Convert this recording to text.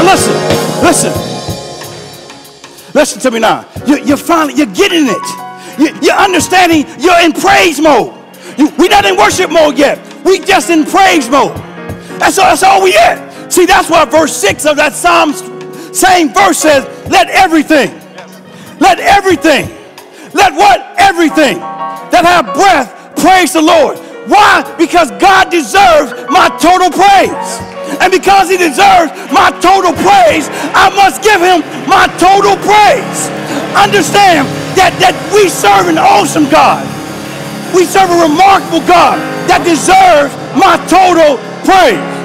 Now listen. Listen to me now. You're getting it. You're understanding. You're in praise mode. We're not in worship mode yet. We just in praise mode. That's all we at. See, that's why verse 6 of that Psalm, same verse says, let everything that have breath praise the Lord. Why? Because God deserves my total praise. And because he deserves my total praise, I must give him my total praise. Understand that we serve an awesome God. We serve a remarkable God that deserves my total praise.